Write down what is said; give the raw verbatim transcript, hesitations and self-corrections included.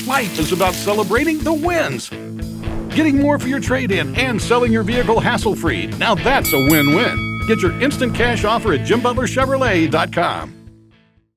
Life is about celebrating the wins. Getting more for your trade-in and selling your vehicle hassle-free. Now that's a win-win. Get your instant cash offer at Jim Butler Chevrolet dot com.